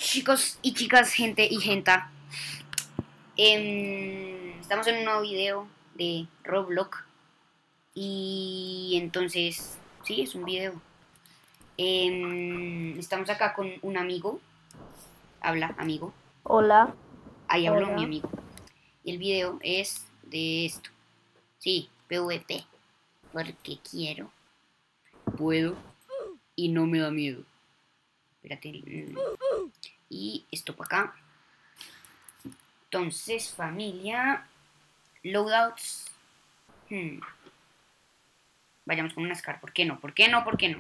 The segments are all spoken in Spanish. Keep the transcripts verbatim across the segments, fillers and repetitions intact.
Chicos y chicas, gente y genta, eh, estamos en un nuevo video de Roblox. Y entonces, sí, es un video. Eh, estamos acá con un amigo. Habla, amigo. Hola. Ahí habló mi Hola. amigo. Y el video es de esto. Sí, PvP. Porque quiero, puedo y no me da miedo. Espérate. Y esto para acá. Entonces, familia. Loadouts. Hmm. Vayamos con una Scar. ¿Por qué no? ¿Por qué no? ¿Por qué no?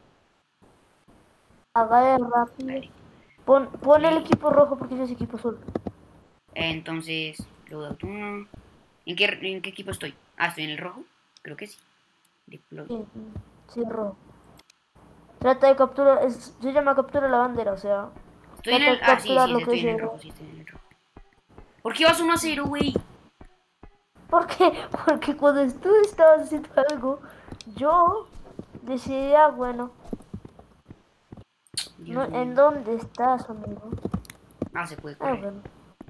Haga rápido. Vale. Pon, pon el Play. equipo rojo porque ese es equipo azul. Entonces, loadout uno. ¿En qué, ¿En qué equipo estoy? Ah, estoy en el rojo. Creo que sí. Deploy. Sí, sí, rojo. Trata de capturar, es- se llama captura la bandera, o sea, Estoy en trata el. de Ah, sí, capturar sí, sí, lo que estoy en el se... rojo. Sí, estoy en el rojo. ¿Por qué vas uno a cero, güey? ¿Por qué? Porque cuando tú estabas haciendo algo, yo decidí, ah, bueno, no, Dios ¿en mío. dónde estás, amigo? Ah, se puede Ah, correr. bueno.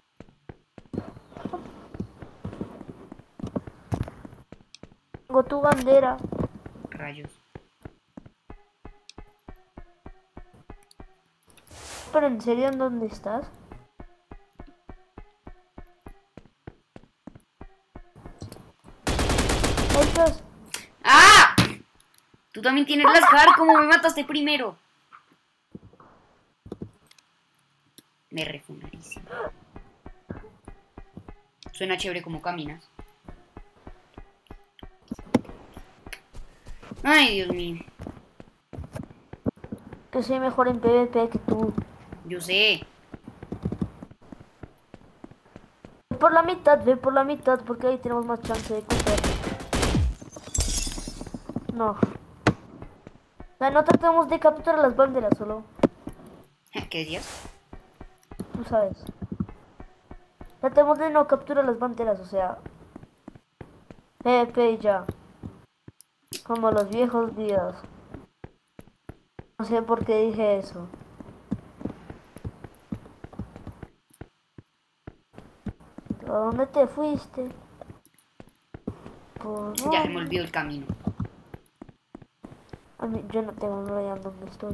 Tengo tu bandera. Rayos. Pero en serio, ¿en dónde estás? Ahí estás. ¡Ah! Tú también tienes la Scar. ¿Cómo me mataste primero? Me refundarísimo. Suena chévere como caminas. Ay, Dios mío. Que soy mejor en PvP que tú. Yo sé. Ve por la mitad, ve por la mitad, porque ahí tenemos más chance de coger. No. O sea, no tratemos de capturar las banderas, solo, ¿Qué decías? tú sabes. Tratemos de no capturar las banderas, o sea, PvP y ya. Como los viejos días. No sé por qué dije eso. ¿A dónde te fuiste? ¿Por Ya se me dónde? olvidó el camino. A mí, yo no tengo ni idea dónde estoy.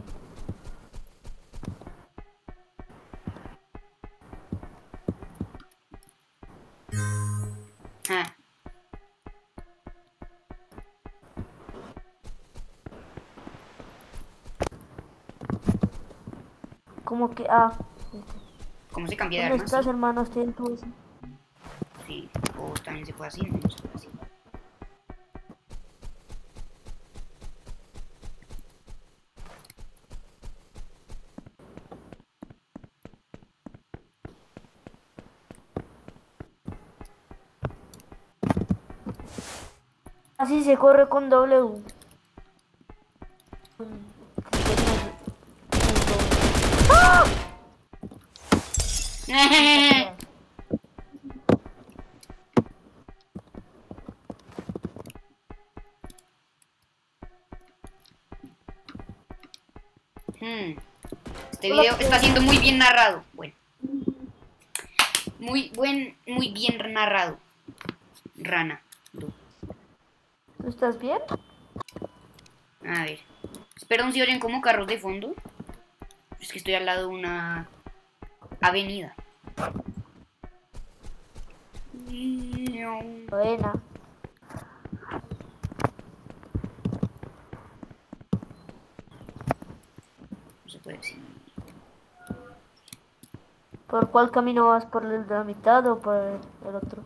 Ah, Como que, ah, ¿cómo se cambia de ¿dónde arma? estás, Sí. hermano? Estoy en tu... Sí. O también se puede así. No se puede así. Así se corre con W. Hmm. Este video está siendo muy bien narrado. Bueno, muy buen, muy bien narrado. Rana. Du. ¿Tú estás bien? A ver. Espero si oyen como carros de fondo. Es que estoy al lado de una avenida. Buena. No se puede decir. ¿Por cuál camino vas? ¿Por el de la mitad o por el, el otro?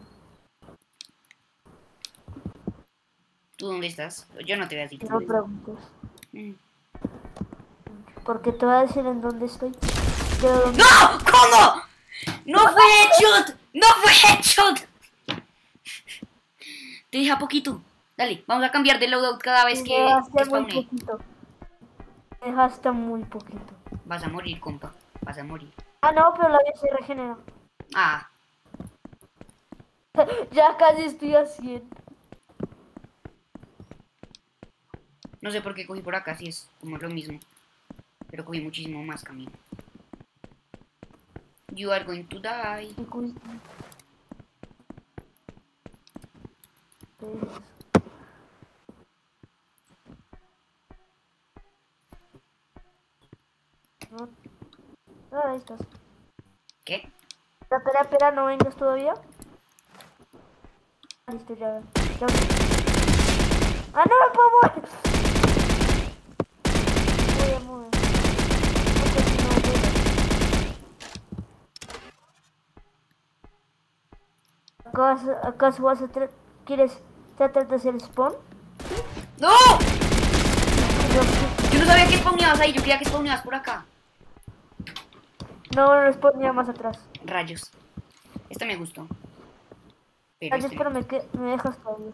¿Tú dónde estás? Yo no te voy a decir No dónde estás. preguntes. Mm. Porque te voy a decir en dónde estoy. De dónde... ¡No! ¿Cómo? ¡No fue headshot! ¡No fue headshot! Te deja poquito. Dale, vamos a cambiar de loadout cada vez Me que, que dejaste muy spawne. poquito. Me dejaste muy poquito. Vas a morir, compa. Vas a morir. Ah, no, pero la vida se regenera. Ah, Ya casi estoy a cien. no sé por qué cogí por acá, si es como lo mismo. Pero cogí muchísimo más camino. You are going to die. Y cu- pues, no. Ah, ahí estás. ¿Qué? Espera, espera, espera, ¿no vengas todavía? Listo, ya. ya. ¡Ah, no me puedo mover! Voy a mover. Porque si no, voy a- ¿Acaso, acaso vas a tra- ¿Quieres tratar de hacer spawn? ¡No! Yo- Yo no sabía que spawneabas ahí, yo creía que spawneabas por acá. No, no spawnea más atrás. Rayos. Este me gustó. Pero Ay, este no. espérame, que me dejas todavía.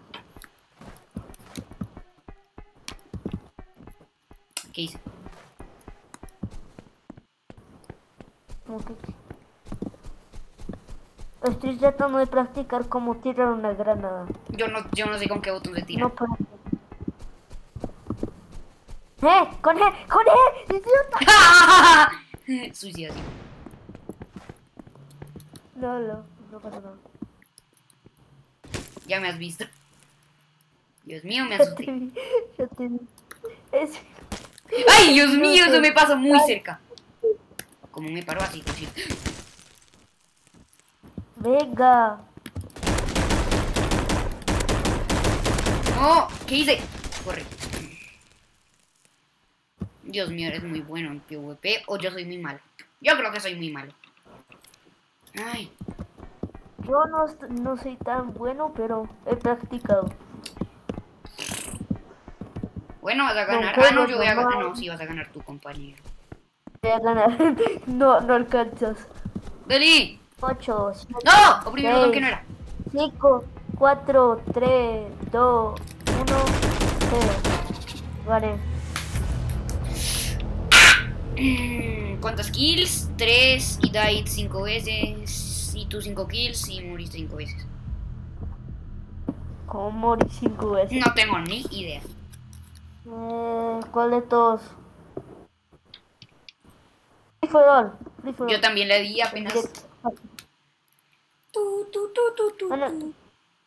¿Qué hice? Como que- Estoy tratando de practicar cómo tirar una granada. Yo no, yo no sé con qué botón se tira. No puedo. ¡Eh! ¡Con E! ¡Con E! ¡Idiota! Suicidación. No, no, no pasa nada. Ya me has visto. Dios mío, me Ya te asusté. vi, ya te vi. Es... ¡Ay, Dios mío! No, Eso me pasa muy ay. cerca. Como me paró así, pues sí. Venga. ¡No! ¿Qué hice? Corre. Dios mío, eres muy bueno en PvP o yo soy muy malo. Yo creo que soy muy malo. Ay, Yo no, est- no soy tan bueno, pero he practicado. bueno, vas a ganar. No, Ah, no, pero yo voy a ganar. normal. No, sí vas a ganar tu compañero. Voy a ganar. No, no alcanzas. ¡Deli! ocho, ¡No! Oprimí el botón que no era. cinco, cuatro, tres, dos, uno, cero. Vale. Mm, ¿Cuántas kills? Tres y died cinco veces. Y tú cinco kills y moriste cinco veces. ¿Cómo morí cinco veces? No tengo ni idea. Eh, ¿Cuál de todos? Free for all. Free for Yo all. también le di apenas. Directo. Tu, tu, tu, tu, tu, Bueno. tu.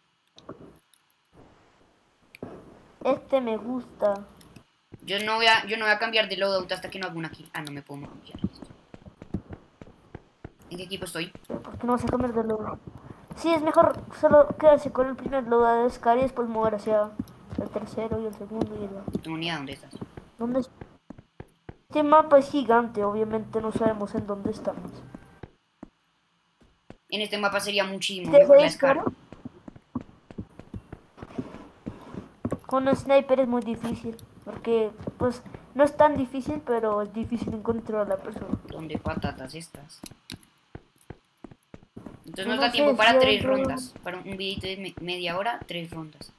Este me gusta. Yo no voy a, yo no voy a cambiar de loadout hasta que no haga una kill. Ah, no me puedo cambiar esto. ¿En qué equipo estoy? ¿Por qué no vas a cambiar de logo? Sí, es mejor solo quedarse con el primer logo de Scar y después mover hacia el tercero y el segundo y el... No tengo ni idea dónde estás. ¿Dónde es? Este mapa es gigante, obviamente no sabemos en dónde estamos. En este mapa sería muchísimo ¿Te mejor la ves, Scar. Caro? Con un sniper es muy difícil, porque pues no es tan difícil, pero es difícil encontrar a la persona. ¿Dónde patatas estás? Entonces No nos da sé, tiempo para si tres hay- rondas. Para un videito de me- media hora, tres rondas.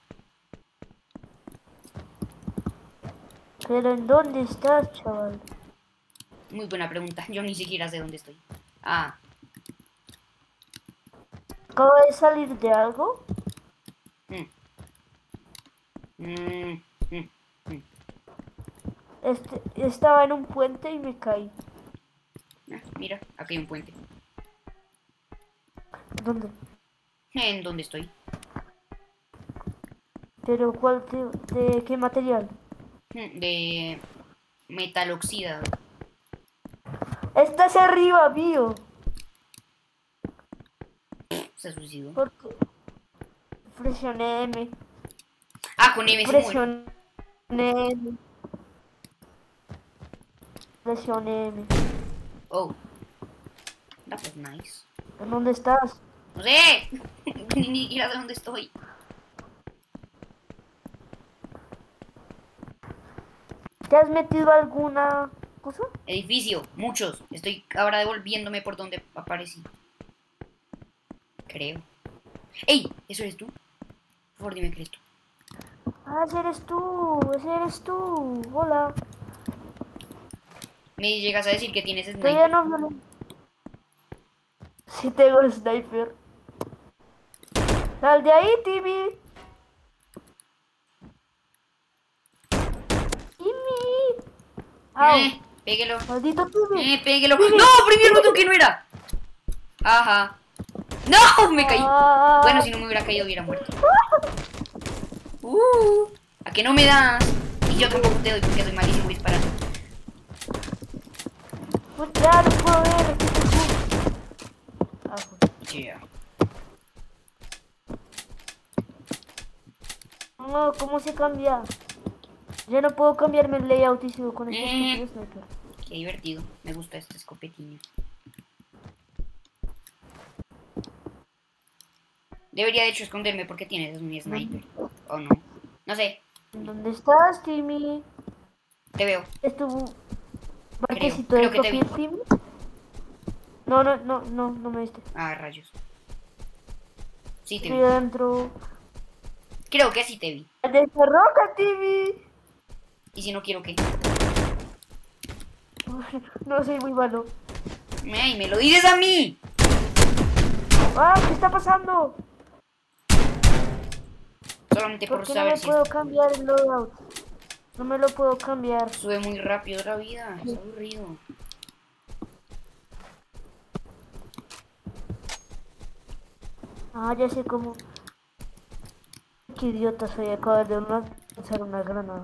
Pero ¿en dónde estás, chaval? Muy buena pregunta. Yo ni siquiera sé dónde estoy. Ah, ¿Acabo de salir de algo? mm. Mm, mm, mm. Este, estaba en un puente y me caí. Ah, mira, aquí hay un puente. ¿Dónde? ¿En dónde estoy? ¿Pero cuál de, de qué material? Mm, De metal oxidado. Estás arriba, mío. Se suicidó. Porque presioné M. Ah, con M se muere. Presioné M. Presioné M. Oh. That was nice. ¿En dónde estás? No sé. Ni siquiera sé dónde estoy. ¿Te has metido alguna cosa? Edificio, muchos. Estoy ahora devolviéndome por donde aparecí. Creo. ¡Ey! ¿Eso eres tú? Por favor, dime que eres tú. Ah, ese eres tú, ese eres tú. Hola. Me llegas a decir que tienes Todavía sniper. no me... Sí tengo el sniper. Sal de ahí, Timmy. Timmy. Au. Eh, péguelo. Maldito Timmy. Eh, péguelo. ¡No! ¡Oprimí el botón que no era! Ajá. ¡No! Me caí. Ah. Bueno, si no me hubiera caído, hubiera muerto. Uh, ¿a que no me das? Y yo tampoco te doy porque soy malísimo disparando. Pues ya no puedo ver. Aquí te ah, pues. Yeah. No, ¿cómo se cambia? Ya no puedo cambiarme el layout y sigo con este Eh. estúpido sniper. Qué divertido. Me gusta este escopetiño. Debería de hecho esconderme porque tienes un sniper. ¿O no? No sé. ¿Dónde estás, Timmy? Te veo. ¿Es tu Creo. marquecito Creo de que te vi. perfil, Timmy? No, no, no, no, no me viste. Ah, rayos. Sí te Estoy vi. adentro. Creo que sí te vi. ¡De esa roca, Timmy! Y si no quiero que... No, soy muy malo. ¡Ay, me lo dices a mí! ¡Ah! ¿Qué está pasando? Solamente por ¿Por qué no saber me si puedo está- cambiar el loadout? No me lo puedo cambiar. Sube muy rápido la vida. Es aburrido. Ah, ya sé cómo. Qué idiota soy, acabo de lanzar una granada.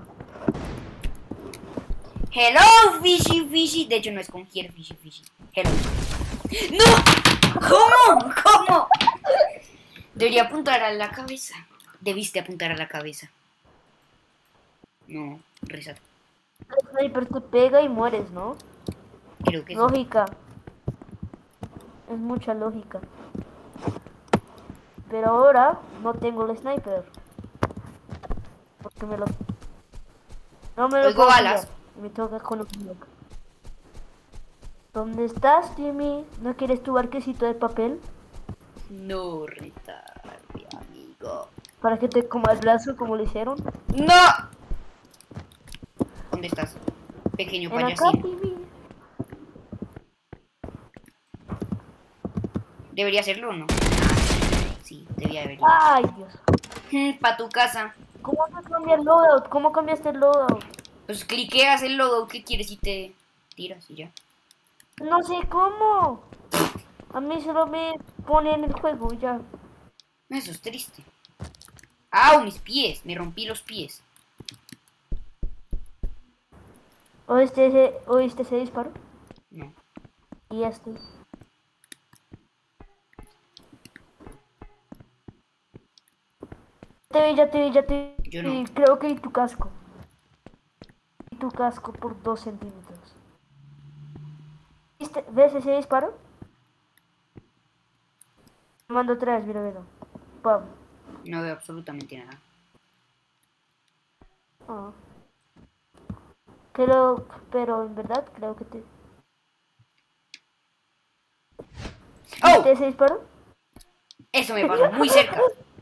Hello, fishy, fishy. De hecho, no es con here, fishy, fishy. Hello. ¡No! ¿Cómo? ¿Cómo? Debería apuntar a la cabeza. Debiste apuntar a la cabeza. No, reset. El sniper te pega y mueres, ¿no? Creo que sí. Lógica. Es mucha lógica. Pero ahora no tengo el sniper. Porque me lo... No me lo Oigo puedo balas. cambiar. Y me toca con lo que me toca. ¿Dónde estás, Timmy? ¿No quieres tu barquecito de papel? No, retarde, amigo. Para que te coma el brazo como lo hicieron. ¡No! ¿Dónde estás? Pequeño Ven acá, payasín. Timmy. ¿Debería hacerlo o no? Sí, debía haberlo. Ay, Dios. Para tu casa. ¿Cómo se cambia el loadout? ¿Cómo cambiaste el loadout? Pues cliqueas el logo que quieres y te tiras y ya. No sé cómo. A mí solo me pone en el juego y ya. Eso es triste. ¡Au! Mis pies. Me rompí los pies. ¿Oíste ese, ¿oíste ese disparo? No. Y ya estoy. Te vi, ya te vi, ya te vi. Yo no. Y creo que vi tu casco. Vi tu casco por dos centímetros. ¿Viste? ¿Ves ese disparo? Me mando otra vez, mira, mira. Pam. No veo absolutamente nada. Ah. Creo, pero en verdad creo que te... ¡Oh! ¿Viste ese disparo? Eso me pasó muy cerca.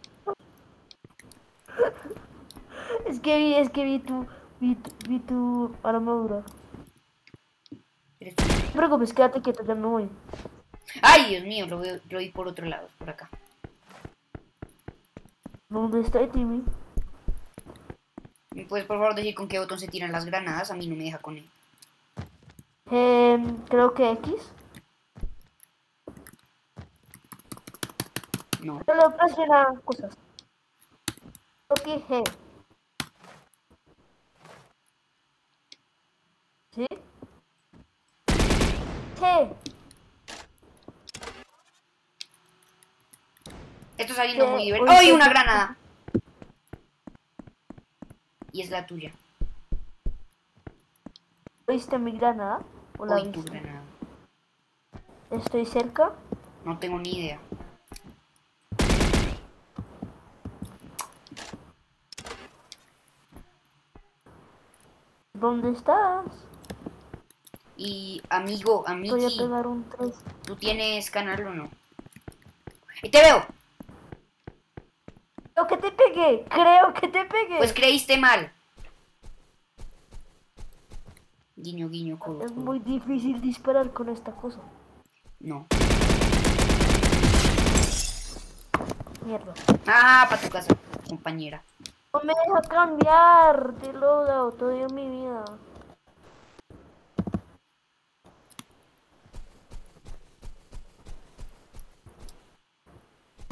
Es que vi, es que vi tu, vi tu, vi tu armadura. Eres tú. No te preocupes, quédate quieto, ya me voy. ¡Ay, Dios mío! Lo veo, lo vi por otro lado, por acá. ¿Dónde está Timmy? ¿Me puedes por favor decir con qué botón se tiran las granadas? A mí no me deja con él. Eh, creo que X. No. Solo presiona cosas. Creo que G. ¿Sí? G. Esto está saliendo ¿Qué? muy Oye, divertido. ¡Ay, ¿qué? una granada! Y es la tuya. ¿Viste mi granada? ¿O la Hoy tu viste? granada. Estoy cerca. No tengo ni idea. ¿Dónde estás? Y amigo, Voy a amigi, pegar un tres. ¿tú tienes canal o no? ¡Y te veo! Creo que te pegué. Creo que te pegué. Pues creíste mal. Guiño, guiño, codo, Es codo. muy difícil disparar con esta cosa. No. Mierda. Ah, para tu casa, compañera. No me deja cambiar de loadout toda mi vida.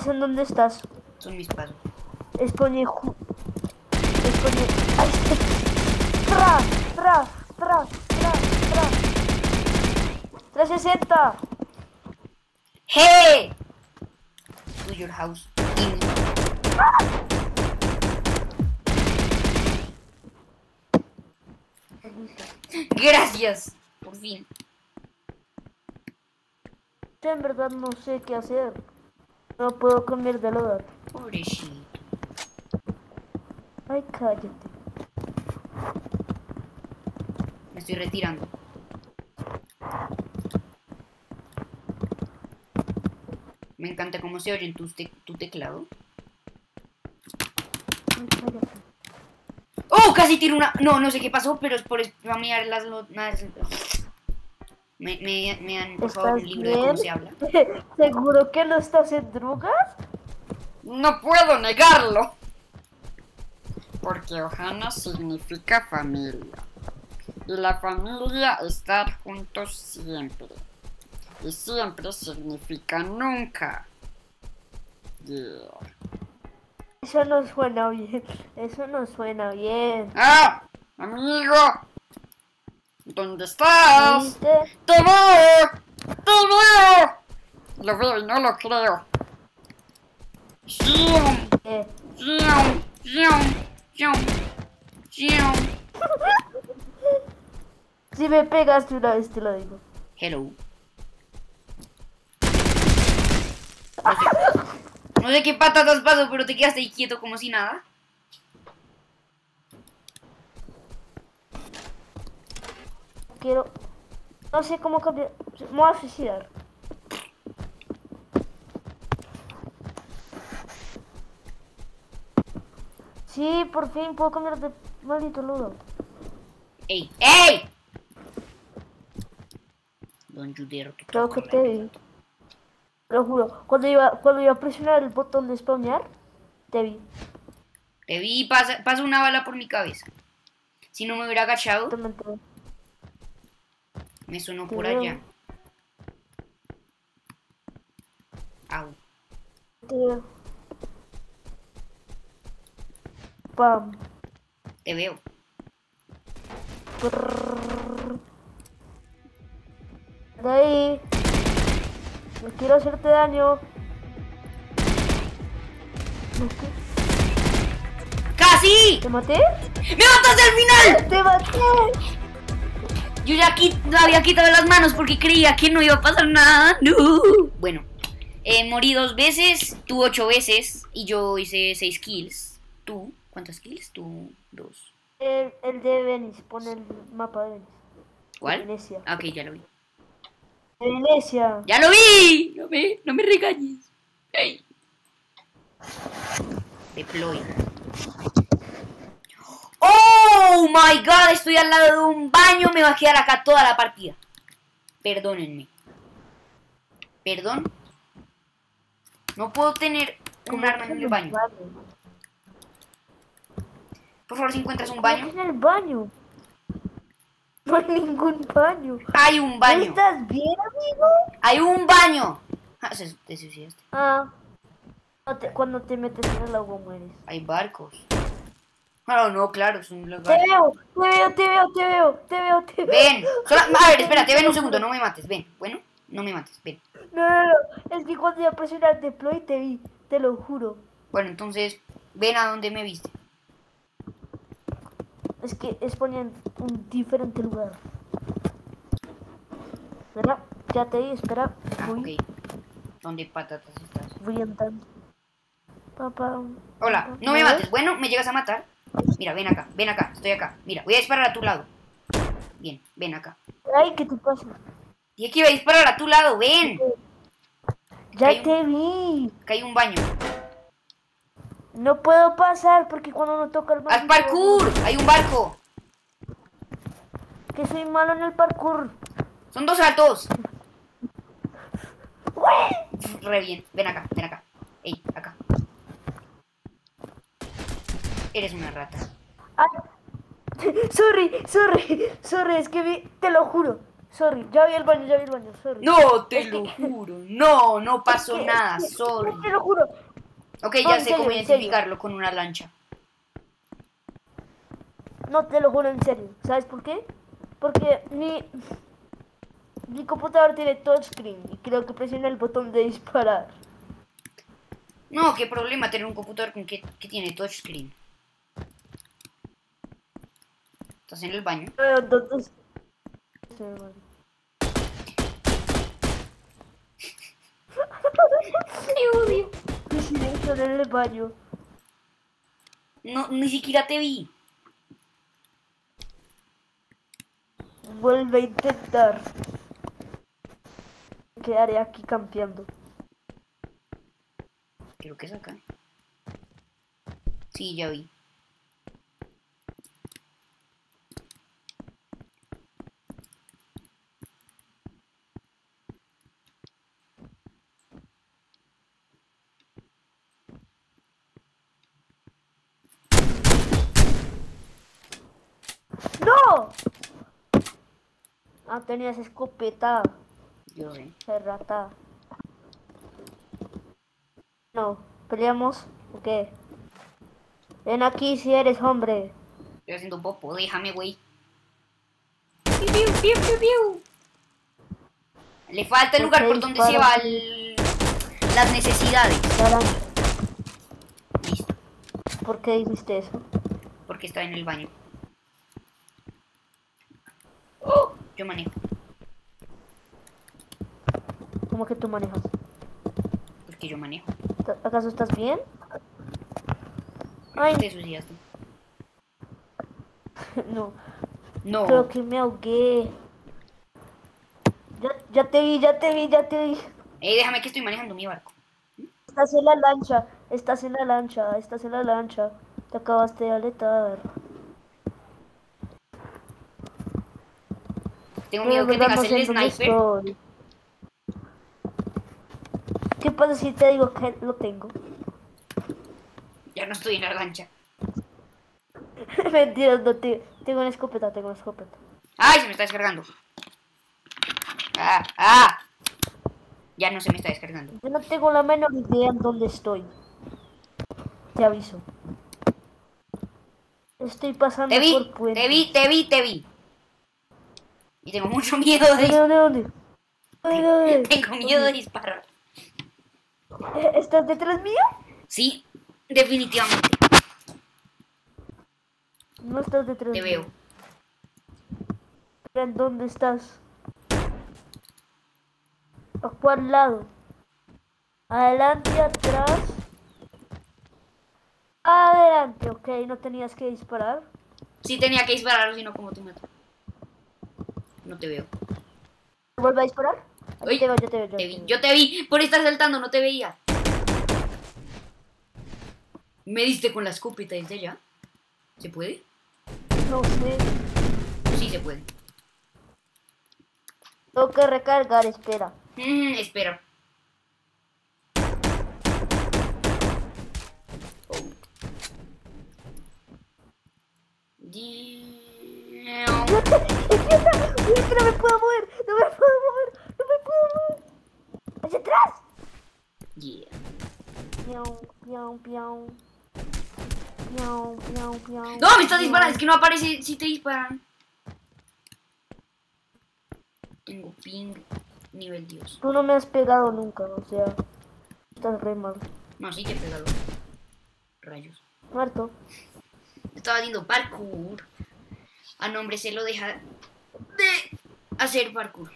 ¿En dónde estás? Son mis pasos. Expone... ju- Expone... ¡Ay! ¡Tra! ¡Tra! ¡Tra! ¡Tra! ¡Tra! ¡trescientos sesenta! ¡Hey! To your house. In. Gracias. Por fin. En verdad no sé qué hacer. No puedo comer del hogar. Pobrecito. Ay, cállate. Me estoy retirando. Me encanta cómo se oye en tu, te tu teclado. Ay, cállate. ¡Oh! Casi tiro una... No, no sé qué pasó, pero es por spamear las... las... Me, me, me han, por favor, un ¿Estás libro de cómo bien? se habla. ¿Seguro que no estás en drogas? No puedo negarlo. Porque Ohana significa familia. Y la familia estar juntos siempre. Y siempre significa nunca. Yeah. Eso no suena bien. Eso no suena bien. ¡Ah! ¡Amigo! ¿Dónde estás? ¿Viste? ¡Te veo! ¡Te veo! Lo veo y no lo creo. ¡Zium! Eh, ¡Zium! ¡Zium! ¡Zium! ¡Zium! si me pegaste una vez te lo digo. Hello. No sé, no sé qué patatas pasó, pero te quedaste ahí quieto como si nada. Quiero... No sé cómo cambiar... Me voy a suicidar. Sí, por fin puedo cambiar de maldito ludo. ¡Ey! ¡Ey! Don't you dare to Creo talk que like te vi. Te lo juro. Cuando iba, cuando iba a presionar el botón de spawnear, te vi. Te vi y pasa, pasa una bala por mi cabeza. Si no me hubiera agachado, Te menté. me sonó Te por veo. allá. Au. Te veo. Pam. Te veo. Prrrr. De ahí. No quiero hacerte daño. No qui- ¡Casi! ¿Te maté? ¡Me mataste al final! ¡Te maté! Yo ya qui había quitado las manos porque creía que no iba a pasar nada. No. Bueno, eh, morí dos veces, tú ocho veces y yo hice seis kills. ¿Tú? ¿Cuántas kills? Tú, dos. El, el de Venice, pon el mapa de Venice. ¿Cuál? Venecia. Ah, ok, ya lo vi. De Venecia. ¡Ya lo vi! No me, no me regañes. Hey. Deploy. ¡Oh my god! Estoy al lado de un baño. Me va a quedar acá toda la partida. Perdónenme. ¿Perdón? No puedo tener un arma en el baño. Por favor, si encuentras un baño. En el baño. No hay ningún baño. Hay un baño. ¿Estás bien, amigo? Hay un baño. Ah, se- te suicidaste. Ah. No te- cuando te metes en el agua mueres. Hay barcos. Ah, no, no, claro, es un Te lugar. veo, te veo, te veo, te veo, te veo, te veo. Ven. Sola- A ver, espérate, ven un segundo. No me mates. Ven. Bueno, no me mates. Ven. No, no, no. Es que cuando iba a presionar deploy te vi. Te lo juro. Bueno, entonces, ven a donde me viste. Es que es ponían un diferente lugar. Espera, ya te vi, espera. Ah, Voy, ok. ¿Dónde patatas estás? voy entrando. Papá. Hola, papá, no me ves? mates. Bueno, me llegas a matar. Mira, ven acá, ven acá, estoy acá. Mira, voy a disparar a tu lado. Bien, ven acá. Ay, ¿qué te pasa? Dije que iba a disparar a tu lado, ven. Ya Hay un- te vi. Acá hay un baño. No puedo pasar porque cuando no toca el ¡Haz maldito- parkour! Hay un barco. Que soy malo en el parkour. Son dos saltos. ¡Ué! Re bien. Ven acá, ven acá. Ey, acá. Eres una rata. Ay. Sorry, sorry, sorry, es que vi, te lo juro. sorry, ya vi el baño, ya vi el baño, sorry. No, te Es lo que- juro. No, no pasó que- nada, es que- sorry. Te lo juro. Ok, No, ya en sé serio, cómo en serio. identificarlo con una lancha. No, te lo juro en serio. ¿Sabes por qué? Porque mi, mi computador tiene touchscreen y creo que presioné el botón de disparar. No, qué problema tener un computador con que, que tiene touchscreen. ¿Estás en el baño? Eh, Entonces... Sí, hermano. Te odio. Mi silencio en el baño. No, ni siquiera te vi. Vuelve a intentar. Quedaré aquí campeando. Creo que es acá. Sí, ya vi. ¡No! Ah, tenías escopeta. Yo sé. Rata. No, ¿peleamos? ¿O qué? Ven aquí si eres hombre. Estoy haciendo popo, déjame, güey. Piu, piu, piu, piu, piu. Le falta el ¿Por lugar qué por donde se disparas? va el- las necesidades. Naranja. Listo, ¿Por qué dijiste eso? porque está en el baño. ¡Oh! Yo manejo, ¿Cómo que tú manejas? porque yo manejo. ¿Acaso estás bien? Ay, Te suicidaste. no. No. Creo que me ahogué. Ya, ya te vi, ya te vi, ya te vi. Eh, déjame que estoy manejando mi barco. Estás en la lancha, estás en la lancha, estás en la lancha. Te acabaste de aletar. Tengo Pero miedo en que verdad tengas no sé el en dónde sniper. estoy. ¿Qué pasa si te digo que lo tengo? Ya no estoy en la lancha. Mentira, no te... Tengo una escopeta, tengo una escopeta. ¡Ay, se me está descargando! ¡Ah! ¡Ah! Ya no se me está descargando. Yo no tengo la menor idea en dónde estoy. Te aviso. Estoy pasando Te vi, por puentes. te vi, te vi, te vi. Y tengo mucho miedo de ¿Dónde, disparar. dónde, dónde? ¿Dónde, dónde? Tengo miedo de disparar. Eh, ¿Estás detrás mío? Sí, definitivamente. No estás detrás Te mío. veo. ¿En dónde estás? ¿A cuál lado? ¿Adelante, atrás? Adelante, ok, no tenías que disparar. Sí tenía que disparar, si no, como tú me... No te veo. ¿Vuelve a disparar? Uy, Yo te veo, yo te veo, yo Te te vi, veo. yo te vi. Por estar saltando, no te veía. ¿Me diste con la escopeta desde allá? ¿Se puede? No sé. Sí, se puede. Tengo que recargar, espera. Mm, espera. Damn. Uy, que no me puedo mover, no me puedo mover, no me puedo mover. ¡Hacia atrás! Yeah. Piau, piau, piau. Piau, piau, piau. No, me estás piau. disparando. Es que no aparece si te disparan. Tengo ping nivel Dios. Tú no me has pegado nunca, o sea, estás re mal. No, sí te he pegado. Rayos. Muerto. Estaba haciendo parkour. A nombre se lo deja de hacer parkour.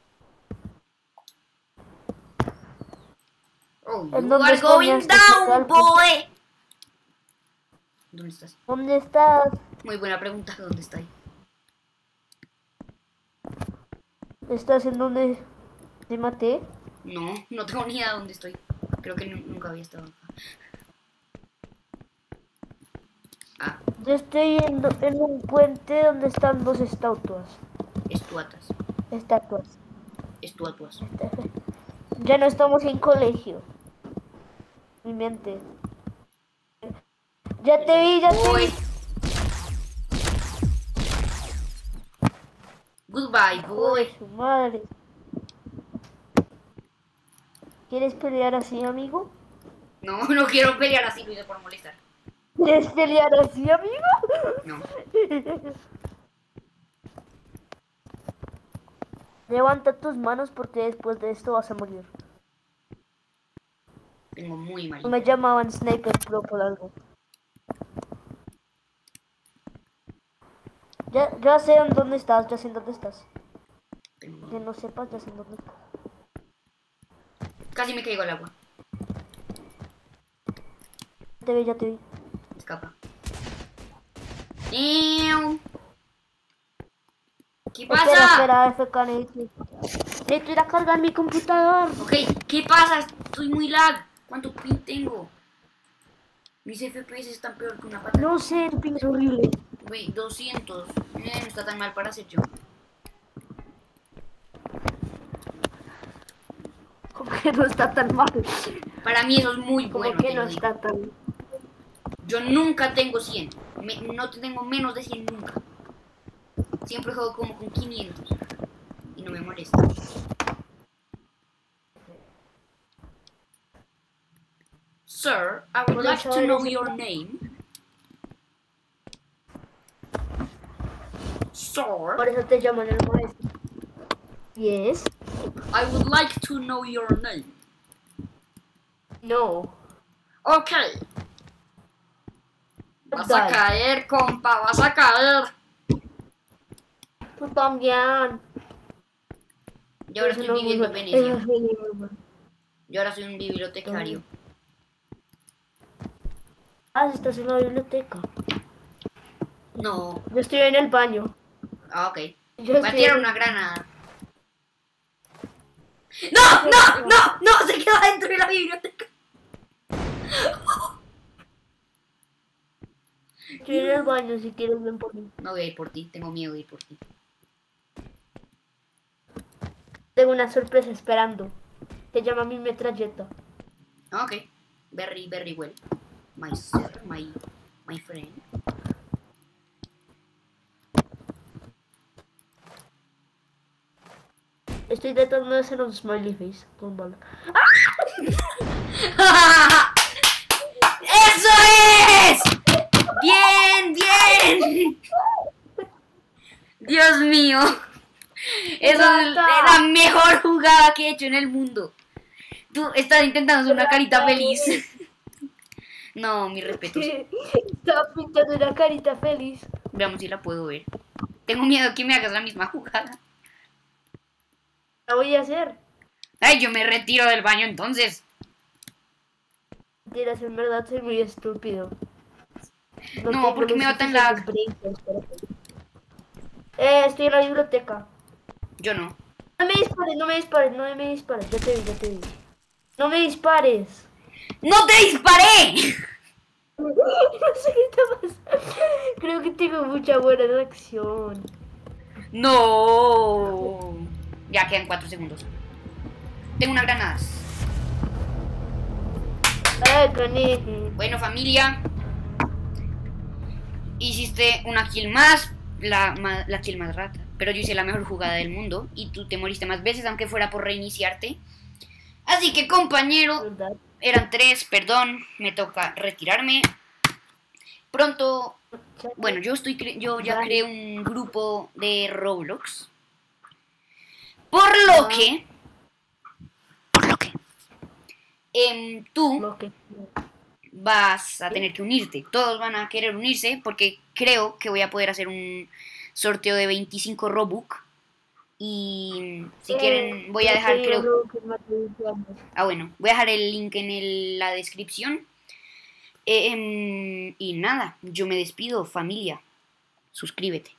Oh, ¿En you dónde are going escoñaste down, ese boy. ¿Dónde estás? ¿Dónde estás? Muy buena pregunta. ¿Dónde está ahí? ¿Estás en donde te maté? No, no tengo ni idea de dónde estoy. Creo que nu- nunca había estado acá. Ah, Yo estoy en, do- en un puente donde están dos estatuas. estatuas. Estatuas. Estatuas. Ya no estamos en colegio. Mi mente. Ya te vi, ya te Voy. vi. Goodbye, boy. Joder, su madre. ¿Quieres pelear así, amigo? No, no quiero pelear así, lo hice por molestar. ¿Quieres pelear así, amigo? No. Levanta tus manos porque después de esto vas a morir. Tengo muy mal. No me llamaban Sniper Pro por algo. Ya, ya sé en dónde estás, ya sé en dónde estás. Tengo- Que no sepas, ya sé en dónde estás. Casi me caigo al agua. Ya te vi, ya te vi. Escapa. ¡Ew! ¿Qué Espera, pasa? espera, F K, necesito, necesito ir a cargar mi computador. Ok, ¿qué pasa? Estoy muy lag. ¿Cuánto ping tengo? Mis F P S están peor que una pata. No sé, tu ping es horrible. Güey, doscientos. Eh, no está tan mal para ser yo. Como que no está tan mal. Para mí eso es muy Como bueno. que te no lo digo. está tan... Yo nunca tengo cien. Me- no tengo menos de cien nunca. Siempre juego como con quinientos. Y no me molesta. Sir, I would Por like eso to know eres- your name. Sir, Por eso te llaman el maestro. Yes. I would like to know your name. No. Ok. Vas a Dale. caer, compa, vas a caer. Tú también. Yo ahora Eso estoy no es viviendo en muy- Venecia. eso es muy bueno. Yo ahora soy un bibliotecario. Ah, estás en la biblioteca. No. Yo estoy en el baño. Ah, ok. Yo Va a estoy tirar en- una granada. ¡No! ¡No! ¡No! ¡No! Se queda dentro de la biblioteca. Estoy en el baño, si quieres ven por mí. No voy a ir por ti. Tengo miedo de ir por ti. Tengo una sorpresa esperando. Se llama mi metralleta. Ah, ok. Very, very well. My sir, my, my friend. Estoy tratando de hacer un smiley face con bala. ¡Eso es! ¡Bien, bien! Dios mío. Eso es la mejor jugada que he hecho en el mundo. Tú estás intentando hacer una carita feliz. No, mi respeto. Estaba pintando una carita feliz. Veamos si la puedo ver. Tengo miedo que me hagas la misma jugada. La voy a hacer. Ay, yo me retiro del baño entonces. Mentiras, en verdad soy muy estúpido. No, tengo porque los me va tan suficientes lag. braces para hacerlo. Eh, estoy en la biblioteca. Yo no. No me dispares, no me dispares, no me dispares. Ya te vi, ya te vi. No me dispares. ¡No te disparé! No sé qué está pasando. Creo que tengo mucha buena reacción. No. Ya quedan cuatro segundos. Tengo una granada. Ay, gané. Bueno, familia. Hiciste una kill más. La, ma- la kill más rata. Pero yo hice la mejor jugada del mundo. Y tú te moriste más veces, aunque fuera por reiniciarte. Así que, compañero, ¿Verdad? eran tres, perdón. Me toca retirarme. Pronto. Bueno, yo estoy cre- yo ya Vale. creé un grupo de Roblox. Por lo Ah. que. Por lo que. em, tú Lo que... vas a tener que unirte. Todos van a querer unirse porque creo que voy a poder hacer un sorteo de veinticinco Robux. Y si Eh, quieren, voy a yo dejar, te digo creo. lo que más te digo. Ah, bueno, voy a dejar el link en el- la descripción. Eh, em, y nada, yo me despido, familia. Suscríbete.